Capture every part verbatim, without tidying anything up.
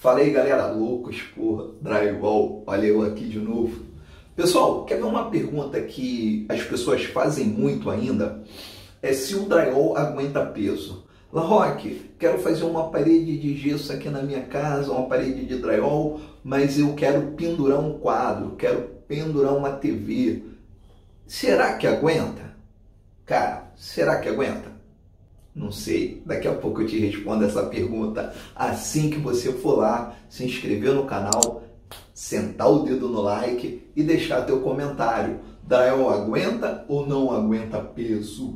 Fala aí, galera, loucos por drywall, olha eu aqui de novo. Pessoal, quer ver uma pergunta que as pessoas fazem muito ainda? É se o drywall aguenta peso. Larroque, quero fazer uma parede de gesso aqui na minha casa, uma parede de drywall, mas eu quero pendurar um quadro, quero pendurar uma T V. Será que aguenta? Cara, será que aguenta? Não sei, daqui a pouco eu te respondo essa pergunta assim que você for lá, se inscrever no canal, sentar o dedo no like e deixar teu comentário. Drywall aguenta ou não aguenta peso?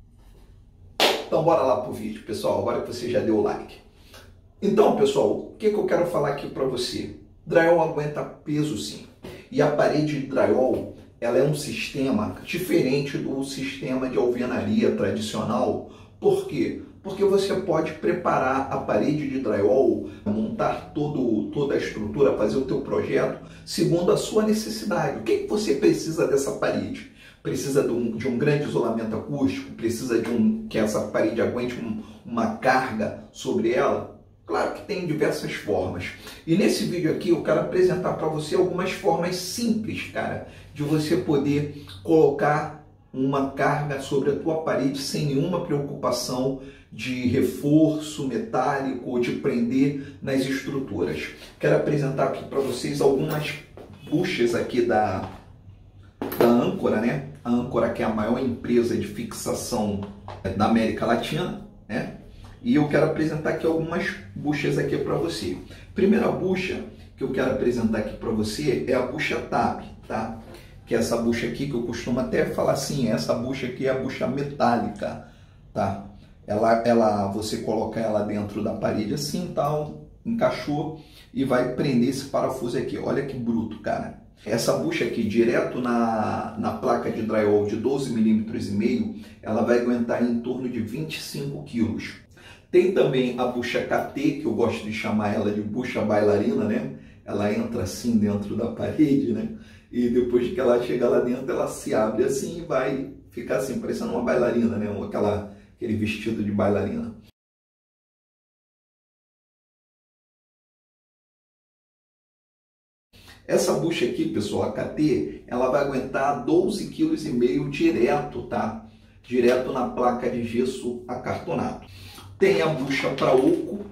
Então bora lá pro vídeo, pessoal, agora que você já deu o like. Então, pessoal, o que, que eu quero falar aqui para você? Drywall aguenta peso sim. E a parede de drywall, ela é um sistema diferente do sistema de alvenaria tradicional. Por quê? Porque você pode preparar a parede de drywall, montar todo, toda a estrutura, fazer o teu projeto segundo a sua necessidade. O que, que você precisa dessa parede? Precisa de um, de um grande isolamento acústico? Precisa de um que essa parede aguente um, uma carga sobre ela? Claro que tem diversas formas. E nesse vídeo aqui eu quero apresentar para você algumas formas simples, cara, de você poder colocar uma carga sobre a tua parede sem nenhuma preocupação de reforço metálico ou de prender nas estruturas. Quero apresentar aqui para vocês algumas buchas aqui da, da Âncora, né? A Âncora, que é a maior empresa de fixação da América Latina, né? E eu quero apresentar aqui algumas buchas aqui para você. Primeira bucha que eu quero apresentar aqui para você é a bucha T A B, tá? Que é essa bucha aqui, que eu costumo até falar assim, essa bucha aqui é a bucha metálica, tá? Ela, ela, você coloca ela dentro da parede assim, tal, encaixou e vai prender esse parafuso aqui. Olha que bruto, cara. Essa bucha aqui, direto na, na placa de drywall de doze milímetros e meio, ela vai aguentar em torno de vinte e cinco quilos. Tem também a bucha K T, que eu gosto de chamar ela de bucha bailarina, né? Ela entra assim dentro da parede, né? E depois que ela chega lá dentro, ela se abre assim e vai ficar assim, parecendo uma bailarina, né? Aquela, aquele vestido de bailarina. Essa bucha aqui, pessoal, a K T, ela vai aguentar doze vírgula cinco quilos direto, tá? Direto na placa de gesso acartonado. Tem a bucha para oco.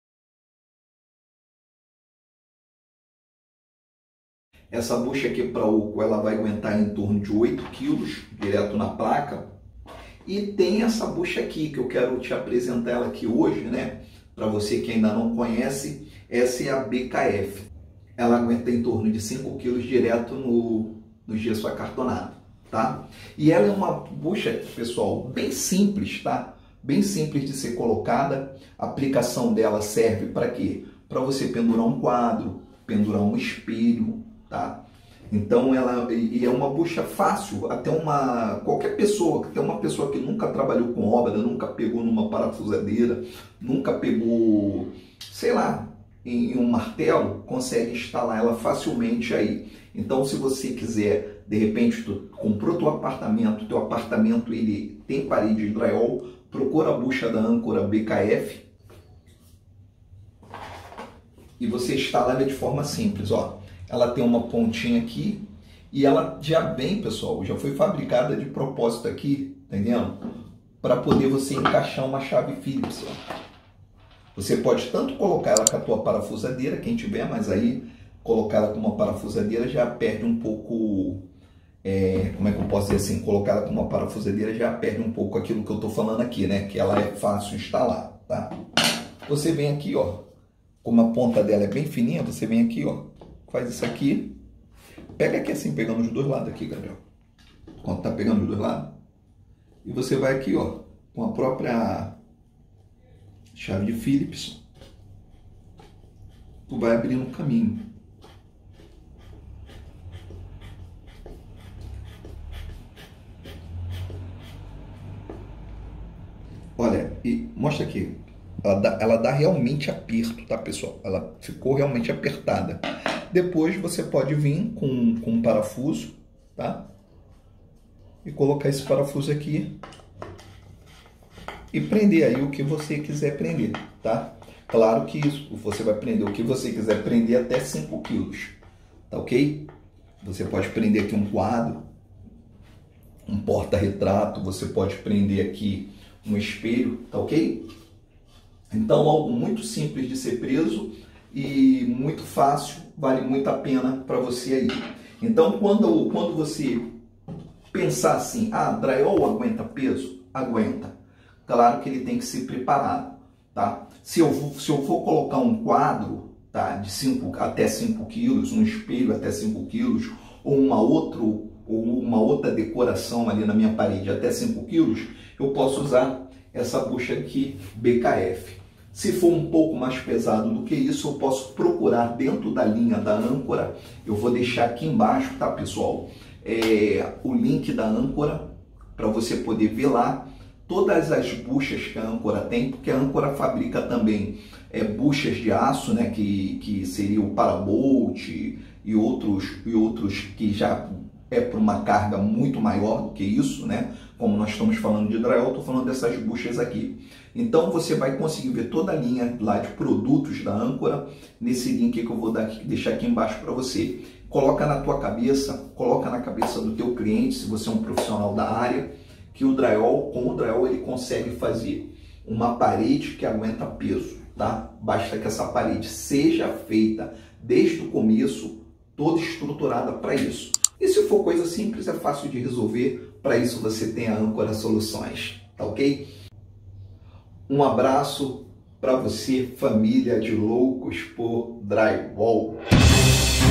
Essa bucha aqui para oco, ela vai aguentar em torno de oito quilos direto na placa. E tem essa bucha aqui, que eu quero te apresentar ela aqui hoje, né? Para você que ainda não conhece, essa é a B K F. Ela aguenta em torno de cinco quilos direto no, no gesso acartonado, tá? E ela é uma bucha, pessoal, bem simples, tá? Bem simples de ser colocada. A aplicação dela serve para quê? Para você pendurar um quadro, pendurar um espelho, tá? Então ela e é uma bucha fácil, até uma qualquer pessoa, até uma pessoa que nunca trabalhou com obra, nunca pegou numa parafusadeira, nunca pegou, sei lá, em, em um martelo, consegue instalar ela facilmente aí. Então, se você quiser, de repente, tu comprou teu apartamento, teu apartamento ele tem parede de drywall, procura a bucha da Âncora B K F e você instala ela de forma simples, ó. Ela tem uma pontinha aqui e ela já vem, pessoal, já foi fabricada de propósito aqui, entendendo? Para poder você encaixar uma chave Phillips, ó. Você pode tanto colocar ela com a tua parafusadeira, quem tiver, mas aí colocar ela com uma parafusadeira já perde um pouco, é, como é que eu posso dizer assim, colocar ela com uma parafusadeira já perde um pouco aquilo que eu estou falando aqui, né? Que ela é fácil instalar, tá? Você vem aqui, ó, como a ponta dela é bem fininha, você vem aqui, ó, faz isso aqui, pega aqui assim, pegando os dois lados aqui, Gabriel, quando tá pegando os dois lados, e você vai aqui, ó, com a própria chave de Phillips, tu vai abrindo um caminho. Olha, e mostra aqui, ela dá, ela dá realmente aperto, tá, pessoal? Ela ficou realmente apertada. Depois você pode vir com, com um parafuso, tá? E colocar esse parafuso aqui e prender aí o que você quiser prender, tá? Claro que isso, você vai prender o que você quiser prender até cinco quilos, tá ok? Você pode prender aqui um quadro, um porta-retrato, você pode prender aqui um espelho, tá ok? Então, algo muito simples de ser preso e muito fácil, vale muito a pena para você aí. Então, quando, quando você pensar assim, ah, drywall aguenta peso? Aguenta. Claro que ele tem que ser preparado, tá? Se eu, se eu for colocar um quadro, tá, de cinco até cinco quilos, um espelho até cinco quilos, ou uma, outro, ou uma outra decoração ali na minha parede até cinco quilos, eu posso usar essa bucha aqui, B K F. Se for um pouco mais pesado do que isso, eu posso procurar dentro da linha da âncora. Eu vou deixar aqui embaixo, tá, pessoal? É, o link da âncora, para você poder ver lá todas as buchas que a âncora tem, porque a âncora fabrica também é, buchas de aço, né, que, que seria o Parabolt e outros, e outros que já é para uma carga muito maior do que isso, né? Como nós estamos falando de drywall, estou falando dessas buchas aqui. Então você vai conseguir ver toda a linha lá de produtos da âncora nesse link que eu vou dar aqui, deixar aqui embaixo para você. Coloca na tua cabeça, coloca na cabeça do teu cliente, se você é um profissional da área, que o drywall, com o drywall ele consegue fazer uma parede que aguenta peso, tá? Basta que essa parede seja feita desde o começo, toda estruturada para isso. E se for coisa simples, é fácil de resolver. Para isso você tem a Âncora Soluções, tá ok? Um abraço para você, família de loucos por drywall.